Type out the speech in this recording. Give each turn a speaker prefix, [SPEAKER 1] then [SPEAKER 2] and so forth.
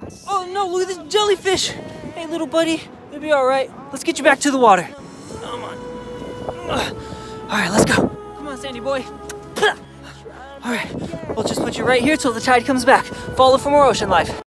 [SPEAKER 1] Oh no, look at this jellyfish. Hey, little buddy, you'll be all right. Let's get you back to the water. Come on. All right, let's go. Come on, Sandy boy. All right, we'll just put you right here till the tide comes back. Follow for more ocean life.